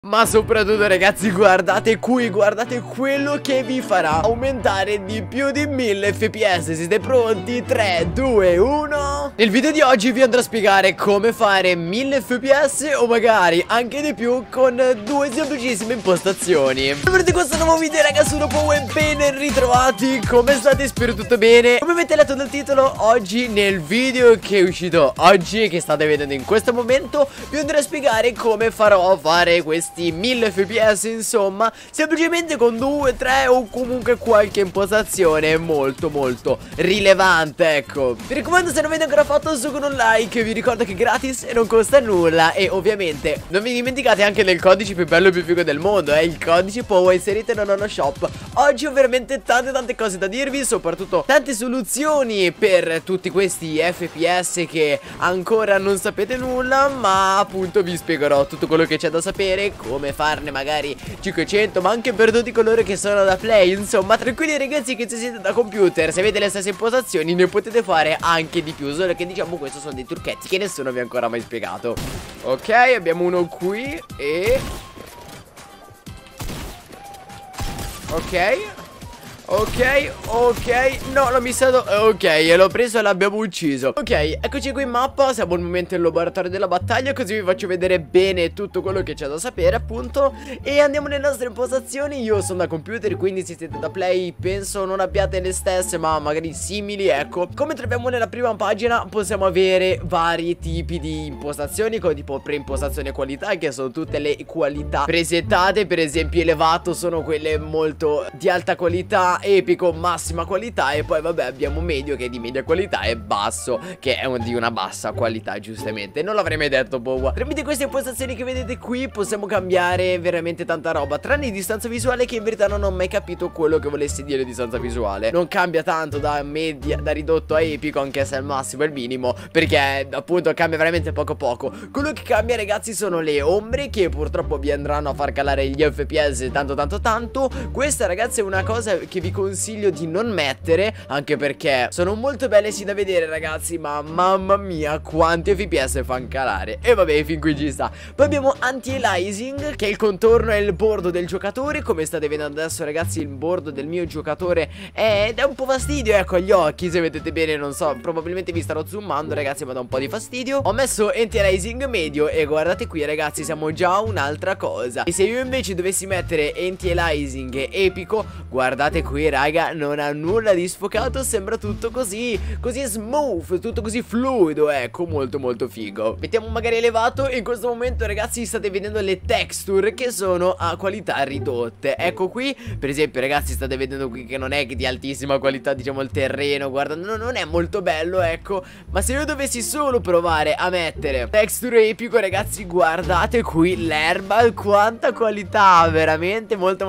Ma soprattutto ragazzi guardate qui, guardate quello che vi farà aumentare di più di 1000 fps. Siete pronti? 3, 2, 1. Nel video di oggi vi andrò a spiegare come fare 1000 fps o magari anche di più con due semplicissime impostazioni. Benvenuti in questo nuovo video ragazzi, sono Pow e ben ritrovati. Come state? Spero tutto bene. Come avete letto dal titolo, oggi nel video che è uscito oggi, che state vedendo in questo momento, vi andrò a spiegare come farò a fare questi 1000 fps, insomma, semplicemente con 2, 3 o comunque qualche impostazione molto rilevante, ecco. Vi raccomando, se non avete ancora fatto su con un like, vi ricordo che è gratis e non costa nulla. E ovviamente non vi dimenticate anche del codice più bello e più figo del mondo, il codice Pow, inserite nel Nono Shop. Oggi ho veramente tante cose da dirvi, soprattutto tante soluzioni per tutti questi fps che ancora non sapete nulla, ma appunto vi spiegherò tutto quello che c'è da sapere, come farne magari 500, ma anche per tutti coloro che sono da Play. Insomma, tranquilli ragazzi, che se siete da computer, se avete le stesse impostazioni, ne potete fare anche di più. Solo che diciamo questo sono dei trucchetti che nessuno vi ha ancora mai spiegato. Ok, abbiamo uno qui e... Ok, no, l'ho missato. Ok, l'ho preso e l'abbiamo ucciso. Ok, eccoci qui in mappa. Siamo al momento nel laboratorio della battaglia, così vi faccio vedere bene tutto quello che c'è da sapere, appunto. E andiamo nelle nostre impostazioni. Io sono da computer, quindi se siete da Play penso non abbiate le stesse, ma magari simili, ecco. Come troviamo nella prima pagina, possiamo avere vari tipi di impostazioni, come tipo preimpostazione qualità, che sono tutte le qualità presettate. Per esempio elevato sono quelle molto di alta qualità, epico massima qualità, e poi vabbè abbiamo medio che è di media qualità e basso che è di una bassa qualità, giustamente. Non l'avrei mai detto, boh. Tramite queste impostazioni che vedete qui possiamo cambiare veramente tanta roba, tranne distanza visuale, che in verità non ho mai capito quello che volesse dire distanza visuale. Non cambia tanto da media, da ridotto a epico, anche se al massimo è il minimo, perché appunto cambia veramente poco. Quello che cambia ragazzi sono le ombre, che purtroppo vi andranno a far calare gli fps tanto. Questa ragazzi è una cosa che vi consiglio di non mettere, anche perché sono molto belle sì da vedere ragazzi, ma mamma mia quanti fps fanno calare. E vabbè, fin qui ci sta. Poi abbiamo anti-aliasing, che è il contorno e il bordo del giocatore. Come state vedendo adesso ragazzi, il bordo del mio giocatore dà un po' fastidio, ecco, agli occhi. Se vedete bene, non so, probabilmente vi starò zoomando ragazzi, ma dà un po' di fastidio. Ho messo anti-aliasing medio e guardate qui ragazzi, siamo già a un'altra cosa. E se io invece dovessi mettere anti-aliasing epico, guardate qui raga, non ha nulla di sfocato, sembra tutto così smooth, tutto così fluido, ecco, molto figo. Mettiamo magari elevato e in questo momento ragazzi state vedendo le texture che sono a qualità ridotte. Ecco qui, per esempio ragazzi, state vedendo qui che non è di altissima qualità, diciamo, il terreno, guarda, non è molto bello, ecco. Ma se io dovessi solo provare a mettere texture epico ragazzi, guardate qui l'erba, quanta qualità, veramente molta.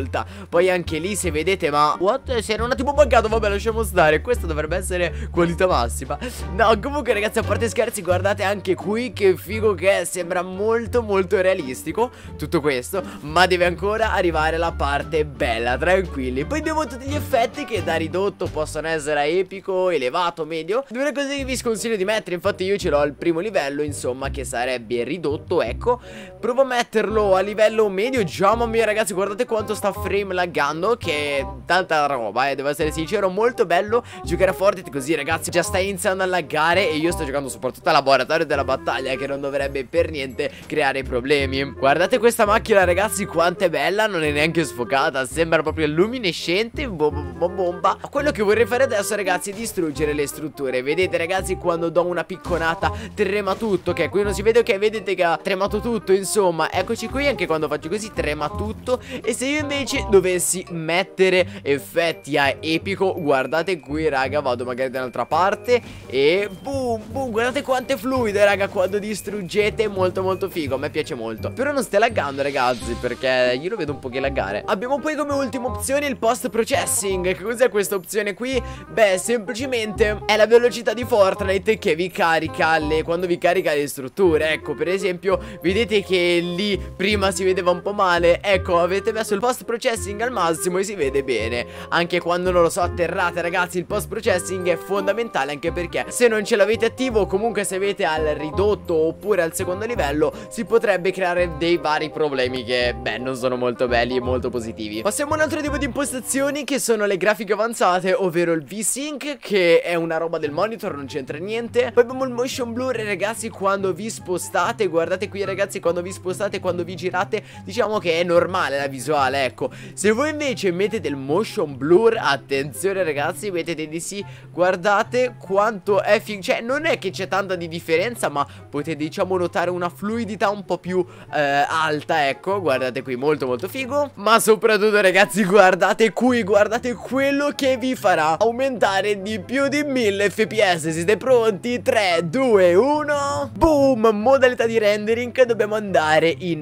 Poi anche lì se vedete, ma what? Si era un attimo buggato, vabbè lasciamo stare, questa dovrebbe essere qualità massima. No, comunque ragazzi, a parte scherzi, guardate anche qui che figo che è, sembra molto realistico tutto questo, ma deve ancora arrivare la parte bella, tranquilli. Poi abbiamo tutti gli effetti che da ridotto possono essere a epico, elevato, medio. Due cose che vi sconsiglio di mettere, infatti io ce l'ho al primo livello, insomma, che sarebbe ridotto, ecco. Provo a metterlo a livello medio. Già, mamma mia ragazzi, guardate quanto sta frame laggando, che è tanta roba, devo essere sincero, molto bello giocare a Fortnite così ragazzi. Già sta iniziando a laggare e io sto giocando soprattutto al laboratorio della battaglia, che non dovrebbe per niente creare problemi. Guardate questa macchina ragazzi, quanto è bella, non è neanche sfocata, sembra proprio luminescente, bomba. Quello che vorrei fare adesso ragazzi è distruggere le strutture. Vedete ragazzi, quando do una picconata trema tutto, ok, qui non si vede, ok, vedete che ha tremato tutto, insomma, eccoci qui, anche quando faccio così trema tutto. E se io invece dovessi mettere effetti a epico, guardate qui raga, vado magari da un'altra parte e boom, guardate quanto è fluido raga quando distruggete, molto figo, a me piace molto. Però non stia laggando ragazzi, perché io lo vedo un po' che laggare. Abbiamo poi come ultima opzione il post processing. Che cos'è questa opzione qui? Beh, semplicemente è la velocità di Fortnite che vi carica quando vi carica le strutture. Ecco, per esempio, vedete che lì prima si vedeva un po' male, ecco, avete messo il post processing al massimo e si vede bene. bene. Anche quando, non lo so, atterrate ragazzi, il post processing è fondamentale, anche perché se non ce l'avete attivo, o comunque se avete al ridotto oppure al secondo livello, si potrebbe creare dei vari problemi che, beh, non sono molto belli e molto positivi. Passiamo a un altro tipo di impostazioni, che sono le grafiche avanzate, ovvero il V-Sync, che è una roba del monitor, non c'entra niente. Poi abbiamo il motion blur, ragazzi, quando vi spostate. Guardate qui ragazzi, quando vi spostate, quando vi girate, diciamo che è normale la visuale, ecco. Se voi invece mettete il motion blur, attenzione ragazzi, mettete di sì, guardate quanto è cioè non è che c'è tanta di differenza, ma potete diciamo notare una fluidità un po' più alta, ecco. Guardate qui, molto molto figo. Ma soprattutto ragazzi, guardate qui, guardate quello che vi farà aumentare di più di 1000 fps. Siete pronti? 3, 2, 1 boom! Modalità di rendering, dobbiamo andare in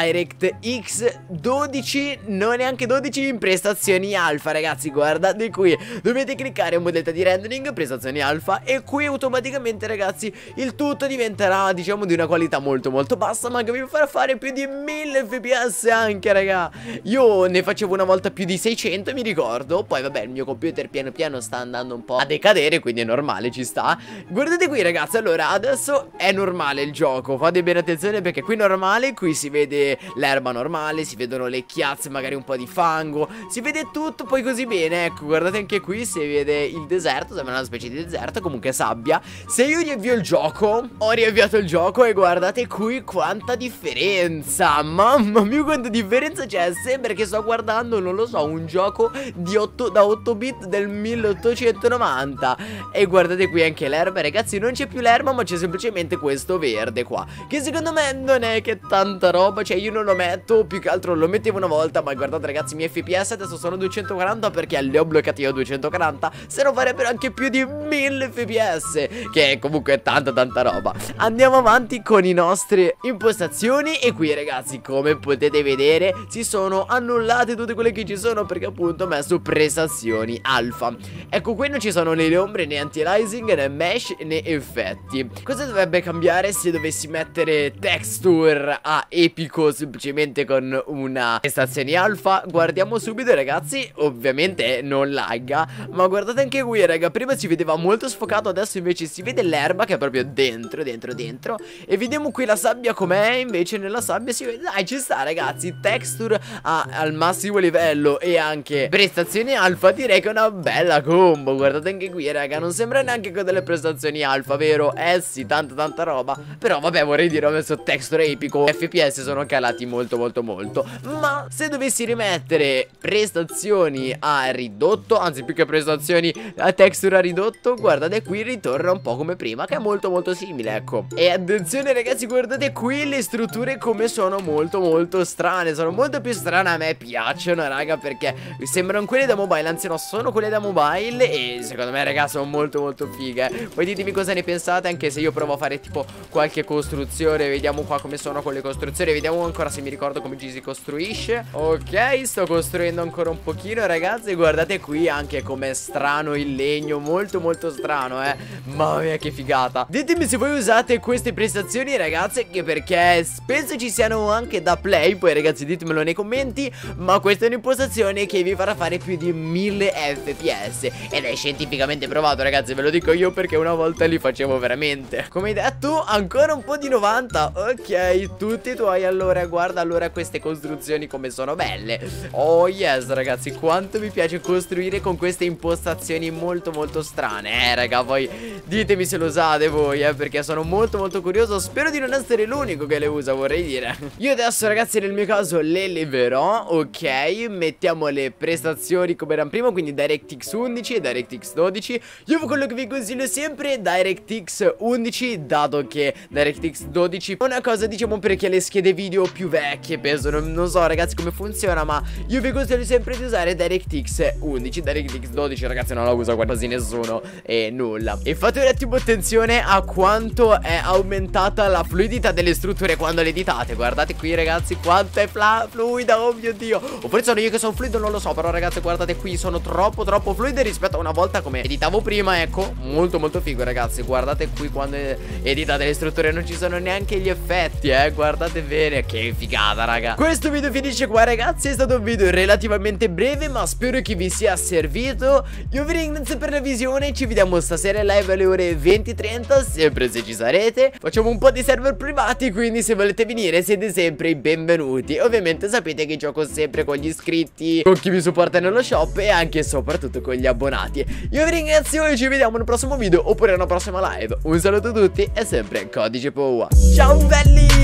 DirectX 12, non neanche 12, in prestazioni alfa ragazzi. Guardate qui, dovete cliccare in modalità di rendering, prestazioni alfa, e qui automaticamente ragazzi il tutto diventerà diciamo di una qualità molto molto bassa, ma che vi farà fare più di 1000 fps anche raga. Io ne facevo una volta più di 600 mi ricordo. Poi vabbè, il mio computer piano piano sta andando un po' a decadere, quindi è normale, ci sta. Guardate qui ragazzi, allora adesso è normale il gioco, fate bene attenzione perché qui normale, qui si vede l'erba normale, si vedono le chiazze, magari un po' di fango, si vede tutto poi così bene. Ecco, guardate anche qui si vede il deserto, sembra una specie di deserto, comunque sabbia. Se io riavvio il gioco, ho riavviato il gioco e guardate qui quanta differenza, mamma mia quanta differenza c'è. Sembra che sto guardando, non lo so, un gioco da 8 bit del 1890. E guardate qui anche l'erba ragazzi, non c'è più l'erba ma c'è semplicemente questo verde qua, che secondo me non è che tanta roba. Cioè io non lo metto, più che altro lo mettevo una volta, ma guardate ragazzi i miei fps adesso sono 240 perché li ho bloccati io a 240, se no farebbero anche più di 1000 fps, che comunque è tanta roba. Andiamo avanti con i nostre impostazioni e qui ragazzi, come potete vedere, si sono annullate tutte quelle che ci sono perché appunto ho messo prestazioni alfa. Ecco, qui non ci sono né le ombre, né anti-aliasing, né mesh, né effetti. Cosa dovrebbe cambiare se dovessi mettere texture a epico semplicemente con una prestazioni alfa? Guardiamo subito ragazzi, ovviamente non lagga, ma guardate anche qui raga, prima si vedeva molto sfocato, adesso invece si vede l'erba che è proprio dentro. E vediamo qui la sabbia com'è, invece nella sabbia si vede, dai ci sta ragazzi, texture al massimo livello e anche prestazioni alfa, direi che è una bella combo. Guardate anche qui raga, non sembra neanche con delle prestazioni alfa, vero? Eh sì, tanta roba. Però vabbè, vorrei dire, ho messo texture epico, fps sono calati molto. Ma se dovessi rimettere prestazioni a ridotto, anzi più che prestazioni a texture a ridotto, guardate qui ritorna un po' come prima, che è molto simile, ecco. E attenzione ragazzi, guardate qui le strutture come sono molto strane, sono molto più strane, a me piacciono raga perché sembrano quelle da mobile, anzi no, sono quelle da mobile e secondo me raga sono molto fighe. Poi ditemi cosa ne pensate, anche se io provo a fare tipo qualche costruzione. Vediamo qua come sono con le costruzioni, vediamo ancora se mi ricordo come ci si costruisce. Ok, sto costruendo ancora un pochino ragazzi, guardate qui anche com'è strano il legno, molto strano mamma mia che figata. Ditemi se voi usate queste prestazioni ragazzi, anche perché penso ci siano anche da play, poi ragazzi ditemelo nei commenti. Ma questa è un'impostazione che vi farà fare più di 1000 fps ed è scientificamente provato ragazzi, ve lo dico io perché una volta li facevo veramente. Come hai detto, ancora un po' di 90. Ok, tutti i tuoi. Allora guarda, allora queste costruzioni come sono belle. Oh yes ragazzi, quanto mi piace costruire con queste impostazioni molto strane raga. Poi ditemi se lo usate voi perché sono molto curioso. Spero di non essere l'unico che le usa, vorrei dire. Io adesso ragazzi nel mio caso le leverò. Ok, mettiamo le prestazioni come erano prima, quindi DirectX 11 e DirectX 12. Io quello che vi consiglio sempre è DirectX 11, dato che DirectX 12 è una cosa diciamo perché le schede video più vecchie pesano. Non so ragazzi come funziona, ma io vi consiglio sempre di usare DirectX 11. DirectX 12 ragazzi non la usa quasi nessuno e nulla. E fate un attimo attenzione a quanto è aumentata la fluidità delle strutture quando le editate. Guardate qui ragazzi quanto è fluida, oh mio dio. Oppure sono io che sono fluido, non lo so, però ragazzi guardate qui, sono troppo fluide rispetto a una volta come editavo prima, ecco. Molto figo ragazzi, guardate qui quando editate le strutture non ci sono neanche gli effetti, guardate bene, che figata raga. Questo video finisce qua ragazzi, è stato un video relativamente breve breve, ma spero che vi sia servito. Io vi ringrazio per la visione, ci vediamo stasera live alle ore 20:30, sempre se ci sarete. Facciamo un po' di server privati, quindi se volete venire siete sempre i benvenuti. Ovviamente sapete che gioco sempre con gli iscritti, con chi mi supporta nello shop e anche e soprattutto con gli abbonati. Io vi ringrazio e ci vediamo nel prossimo video oppure nella prossima live. Un saluto a tutti e sempre codice POA. Ciao belli!